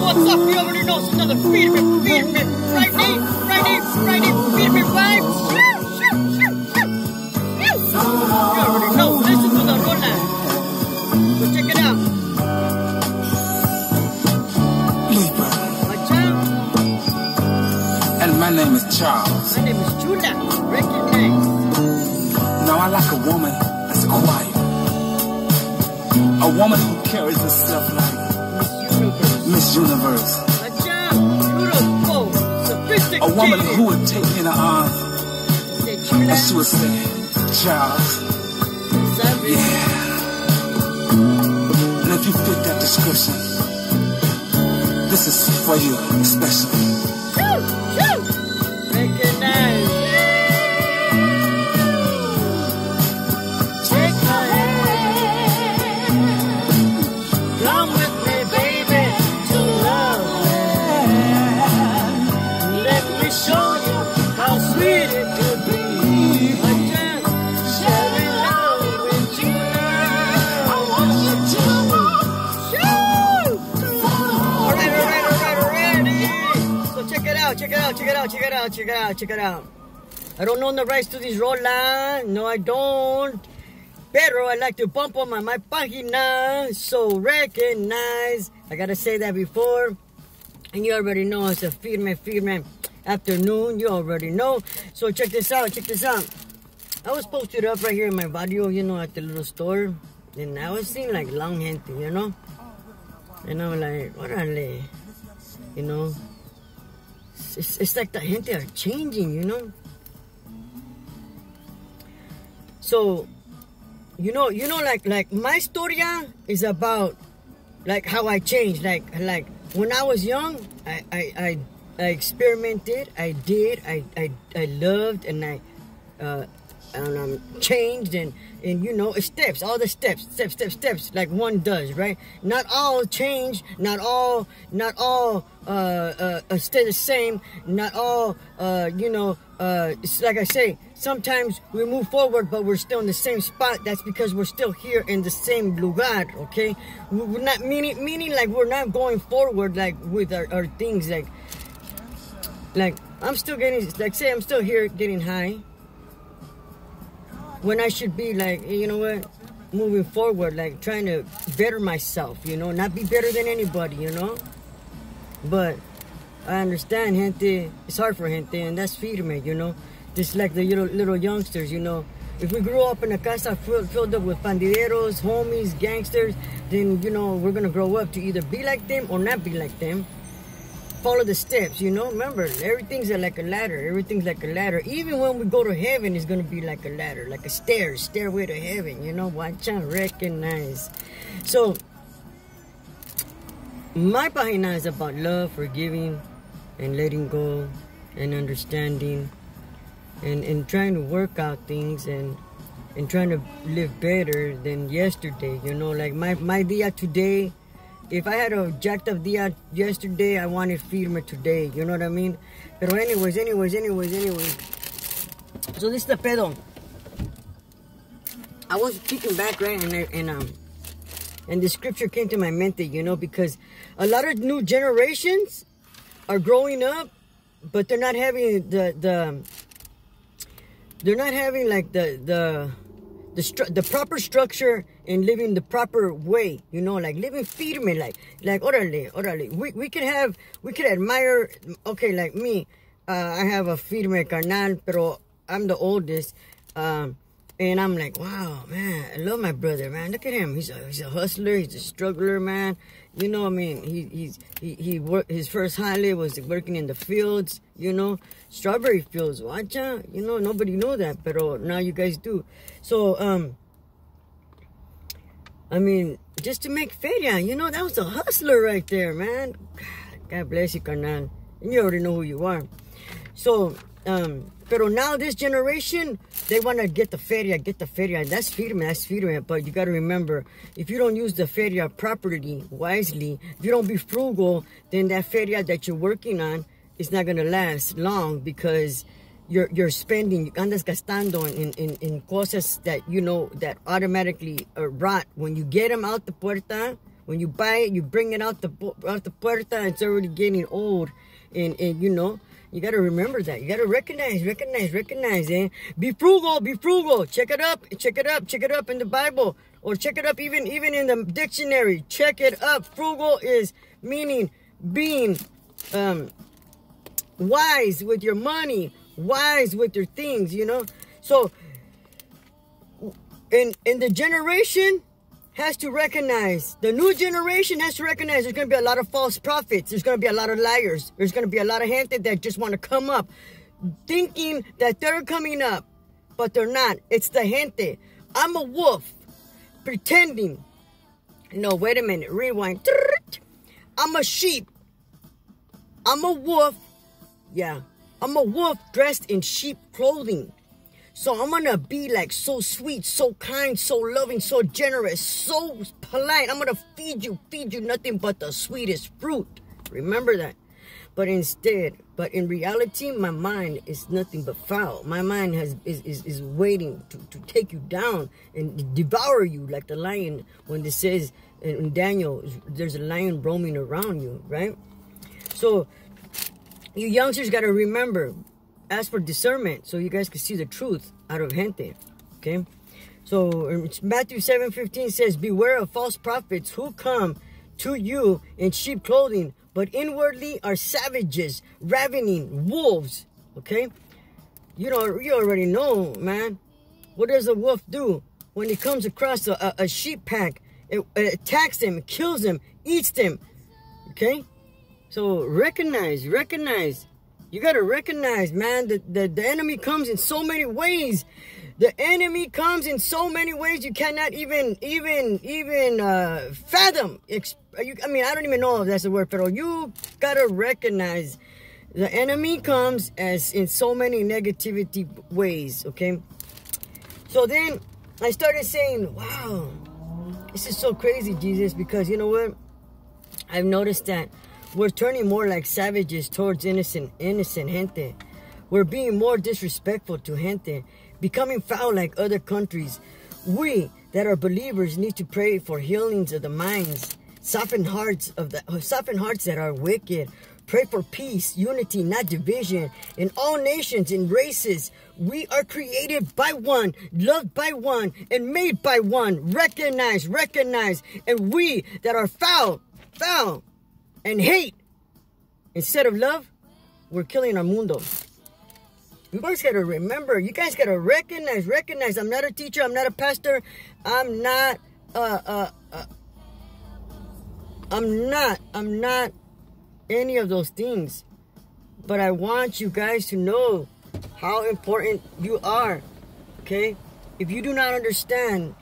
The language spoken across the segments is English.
what's up? You already know it's another Feed Me Friday Feed Me vibes. You already know. Listen to the rola. So check it out. What's up? And my name is Charles. My name is Chula. Recognize. Now I like a woman that's quiet. A woman who carries herself like Miss Universe. What's up? Beautiful. Sophisticated. A woman who would take me in her arms and she would say, Charles. Yeah. And if you fit that description, this is for you especially. Recognize. Take my hand. Come with me, baby, to love land. Let me show you how sweet it could be. Sharing love with you now. I want you to Alright. So check it out. I don't own the rights to this rola. No, I don't. Pero I like to bump on my página. So recognize. I gotta say that before. And you already know it's a firme afternoon. You already know. So check this out. I was posted up right here in my barrio, at the little store. And I was seeing like long gente, And I'm like, orale. It's like the gente are changing, So, like my storia is about like how I changed. Like when I was young, I experimented, I loved, and I changed and steps, all the steps like one does, right? Not all change, not all stay the same, not all it's like I say, sometimes we move forward but we're still in the same spot. That's because we're still here in the same lugar, okay? We're not meaning like we're not going forward like with our things, like I'm still getting, like say I'm still here getting high when I should be like, moving forward, like trying to better myself, not be better than anybody, But I understand, gente, it's hard for gente, and that's firme, Just like the little youngsters, If we grew up in a casa filled up with pandideros, homies, gangsters, then, we're going to grow up to either be like them or not be like them. Follow the steps, Remember, everything's like a ladder. Everything's like a ladder. Even when we go to heaven, it's going to be like a ladder, like a stairway to heaven, Watch out, recognize. So, my página is about love, forgiving, and letting go, and understanding, and trying to work out things, and trying to live better than yesterday, Like my dia today. If I had a jacked up dia yesterday, I wanted firme today. You know what I mean? But anyways. So this is the pedo. I was kicking back, right? And the scripture came to my mente, because a lot of new generations are growing up, but they're not having they're not having like the proper structure and living the proper way, like living firme, like orale. We could admire, okay, like me, I have a firme carnal, pero I'm the oldest, and I'm like, wow, man, I love my brother, man. Look at him, he's a hustler, he's a struggler, man. He worked, his first highlight was working in the fields, strawberry fields. Watch out, nobody know that, but now you guys do. So, just to make feria, that was a hustler right there, man. God bless you, carnal. And you already know who you are. So, pero now this generation, they want to get the feria. That's firme. But you got to remember, if you don't use the feria properly, wisely, if you don't be frugal, then that feria that you're working on is not going to last long, because you're spending, andas gastando in cosas that, that automatically rot. When you get them out the puerta, When you buy it, you bring it out the puerta, and it's already getting old. And you know, you got to remember that. You got to recognize, eh? Be frugal. Check it up in the Bible. Or check it up even in the dictionary. Check it up. Frugal is meaning being wise with your money, wise with your things, you know. So, in the generation has to recognize, the new generation has to recognize there's going to be a lot of false prophets. There's going to be a lot of liars. There's going to be a lot of gente that just want to come up thinking that they're coming up, but they're not. It's the gente. I'm a wolf pretending. No, wait a minute. Rewind. I'm a sheep. I'm a wolf. Yeah. I'm a wolf dressed in sheep clothing. So I'm going to be like so sweet, so kind, so loving, so generous, so polite. I'm going to feed you nothing but the sweetest fruit. Remember that. But in reality, my mind is nothing but foul. My mind is waiting to take you down and devour you like the lion. When it says in Daniel, there's a lion roaming around you, right? So you youngsters got to remember, ask for discernment so you guys can see the truth out of gente, okay? So Matthew 7:15 says, beware of false prophets who come to you in sheep clothing, but inwardly are savages, ravening wolves, okay? You already know, man. What does a wolf do when he comes across a sheep pack? It attacks them, kills them, eats them, okay? So recognize. You got to recognize, man, that the enemy comes in so many ways. The enemy comes in so many ways you cannot even fathom. I mean, I don't even know if that's the word, but you got to recognize the enemy comes as in so many negativity ways, okay? So then I started saying, wow, this is so crazy, Jesus, because you know what? I've noticed that we're turning more like savages towards innocent gente. We're being more disrespectful to gente, becoming foul like other countries. We that are believers need to pray for healings of the minds, soften hearts that are wicked. Pray for peace, unity, not division. In all nations and races, we are created by one, loved by one, and made by one. Recognize. And we that are foul, and hate, instead of love, we're killing our mundo. You guys got to remember. You guys got to recognize. I'm not a teacher. I'm not a pastor. I'm not any of those things. But I want you guys to know how important you are. Okay? If you do not understand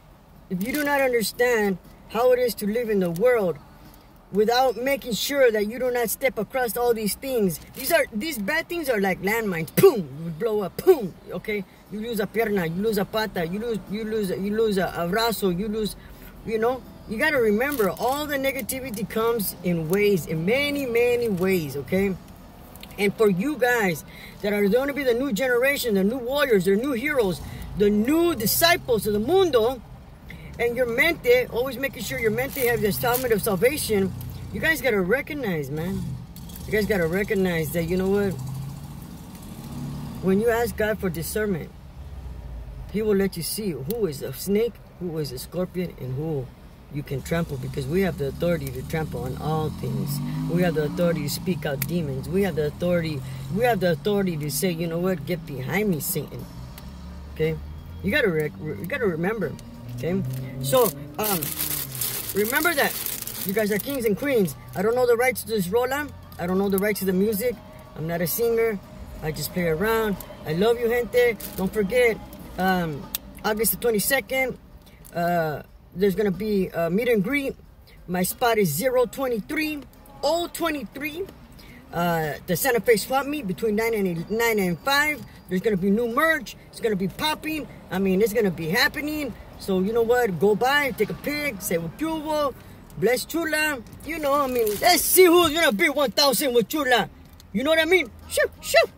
how it is to live in the world without making sure that you do not step across all these things. These bad things are like landmines. Boom, you blow up. Boom. Okay, you lose a pierna, you lose a pata, you lose a brazo, you lose. You know, you got to remember all the negativity comes in many ways. Okay, and for you guys that are going to be the new generation, the new warriors, the new heroes, the new disciples of the mundo. And your mente, always making sure your mente has the helmet of salvation. You guys got to recognize, man. You guys got to recognize that, you know what? When you ask God for discernment, He will let you see who is a snake, who is a scorpion, and who you can trample. Because we have the authority to trample on all things. We have the authority to speak out demons. We have the authority to say, you know what? Get behind me, Satan. Okay? You got to remember. Okay, so remember that you guys are kings and queens. I don't know the rights to this rola. I don't know the rights to the music. I'm not a singer. I just play around. I love you, gente. Don't forget, August the 22nd, there's gonna be a meet and greet. My spot is 023, 023. The Santa Fe swap meet between 9 and 5. There's gonna be new merch. It's gonna be popping. I mean, it's gonna be happening. So, you know what? Go by, take a pic, say what you will, bless Chula. You know, I mean, let's see who's going to be 1,000 with Chula. You know what I mean? Shoo.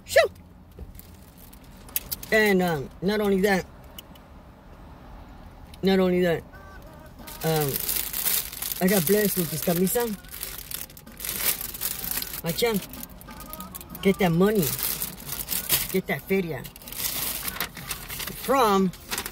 And not only that, I got blessed with this camisa. Macha, get that money. Get that feria. From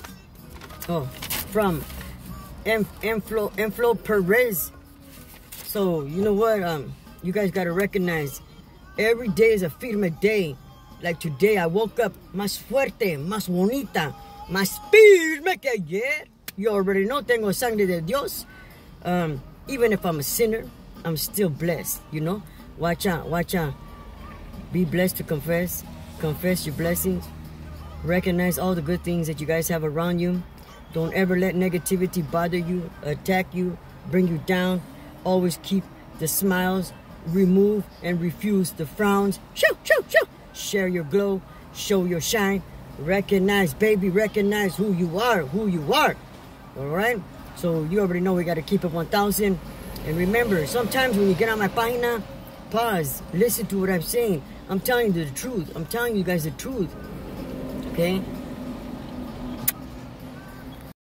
Enflo Perez. So, you know what? You guys got to recognize every day is a firme day. Like today, I woke up más fuerte, más bonita, más firme que ayer. You already know, tengo sangre de Dios. Even if I'm a sinner, I'm still blessed, you know? Watch out. Be blessed to confess. Confess your blessings. Recognize all the good things that you guys have around you. Don't ever let negativity bother you, attack you, bring you down. Always keep the smiles. Remove and refuse the frowns. Shoo. Share your glow. Show your shine. Recognize, baby. Recognize who you are. All right? So you already know we got to keep it 1,000. And remember, sometimes when you get on my página, pause. Listen to what I'm saying. I'm telling you the truth. I'm telling you guys the truth. Okay?